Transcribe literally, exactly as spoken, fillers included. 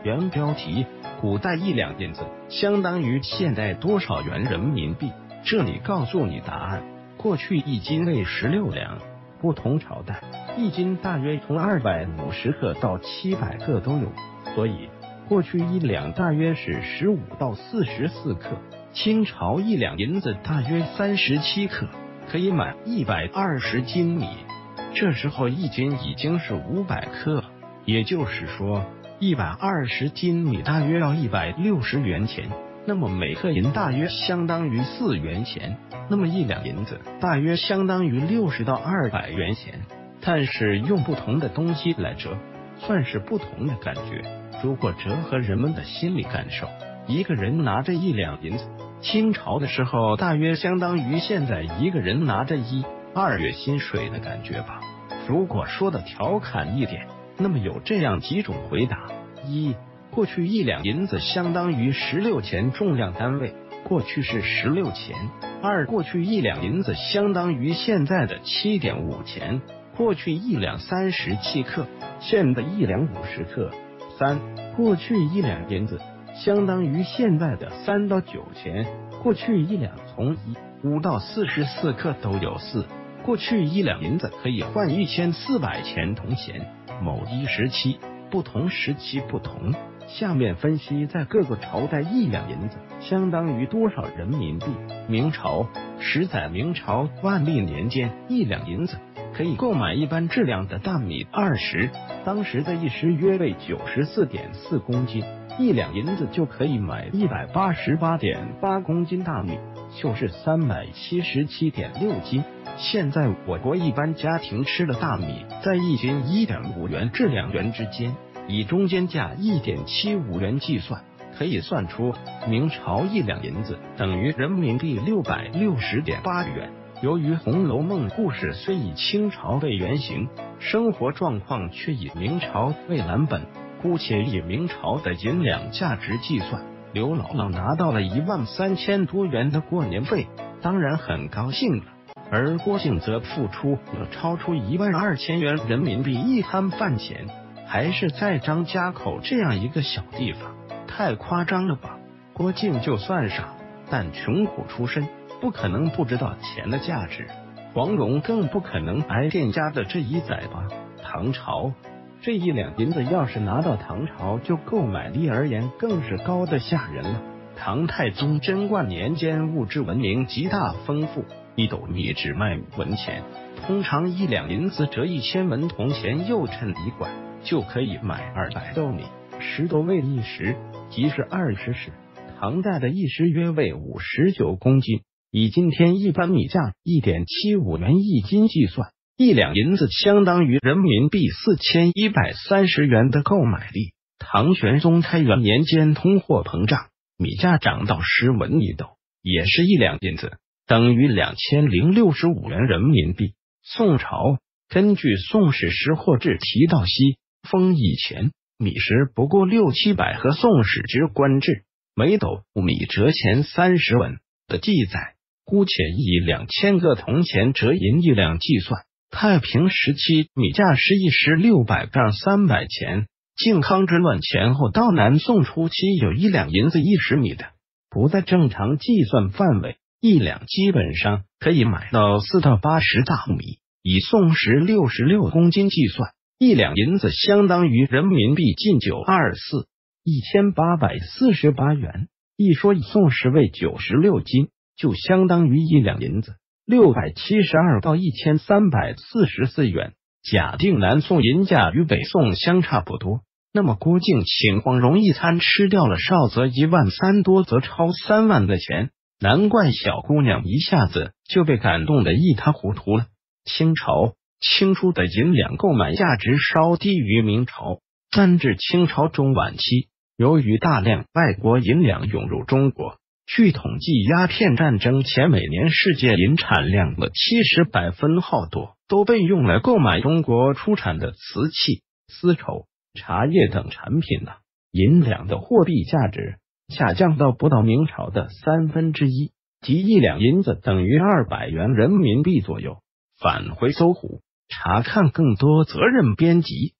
原标题：古代一两银子相当于现在多少元人民币？这里告诉你答案。过去一斤为十六两，不同朝代一斤大约从二百五十克到七百克都有，所以过去一两大约是十五到四十四克。清朝一两银子大约三十七克，可以买一百二十斤米。这时候一斤已经是五百克了，也就是说一百二十斤米大约要一百六十元钱。那么每克银大约相当于四元钱，那么一两银子大约相当于六十到二百元钱。但是用不同的东西来折，算是不同的感觉。如果折合人们的心理感受，一个人拿着一两银子，清朝的时候大约相当于现在一个人拿着一二月薪水的感觉吧。如果说的调侃一点，那么有这样几种回答：一、过去一两银子相当于十六钱重量单位，过去是十六钱；二、过去一两银子相当于现在的七点五钱，过去一两三十七克，现在一两五十克；三、过去一两银子相当于现在的三到九钱，过去一两从一五到四十四克都有；四、过去一两银子可以换一千四百钱铜钱。某一时期，不同时期不同。下面分析在各个朝代一两银子相当于多少人民币。明朝，时在明朝万历年间，一两银子可以购买一般质量的大米二十，当时的一石约为九十四点四公斤，一两银子就可以买一百八十八点八公斤大米，就是三百七十七点六斤。现在我国一般家庭吃的大米在一斤一点五元至两元之间，以中间价一点七五元计算，可以算出明朝一两银子等于人民币六百六十点八元。由于《红楼梦》故事虽以清朝为原型，生活状况却以明朝为蓝本，姑且以明朝的银两价值计算，刘姥姥拿到了一万三千多元的过年费，当然很高兴了。而郭靖则付出了超出一万二千元人民币一摊饭钱，还是在张家口这样一个小地方，太夸张了吧？郭靖就算傻，但穷苦出身，不可能不知道钱的价值。黄蓉更不可能挨店家的这一宰吧？唐朝这一两银子要是拿到唐朝，就购买力而言更是高的吓人了。唐太宗贞观年间，物质文明极大丰富，一斗米只卖五文钱，通常一两银子折一千文铜钱，又称一贯，就可以买二百斗米。十斗为一石，即是二十石。唐代的一石约为五十九公斤，以今天一般米价一点七五元一斤计算，一两银子相当于人民币四千一百三十元的购买力。唐玄宗开元年间，通货膨胀，米价涨到十文一斗，也是一两银子，等于两千零六十五元人民币。宋朝根据《宋史识货志》提到，西封以前米时不过六七百和《宋史之官志》每斗米折钱三十文的记载，姑且以两千个铜钱折银一两计算，太平时期米价是一石六百杠三百钱。靖康之乱前后到南宋初期，有一两银子一石米的，不在正常计算范围，一两基本上可以买到四到八十大米。以宋时六十六公斤计算，一两银子相当于人民币近九二四一千八百四十八元。一说以宋时为九十六斤，就相当于一两银子六百七十二到一千三百四十四元。假定南宋银价与北宋相差不多，那么郭靖请黄蓉一餐吃掉了少则一万，三多则超三万的钱，难怪小姑娘一下子就被感动得一塌糊涂了。清朝清初的银两购买价值稍低于明朝，但至清朝中晚期，由于大量外国银两涌入中国，据统计，鸦片战争前每年世界银产量的七十百分号多都被用来购买中国出产的瓷器、丝绸、茶叶等产品了。银两的货币价值下降到不到明朝的三分之一，即一两银子等于二百元人民币左右。返回搜狐，查看更多责任编辑。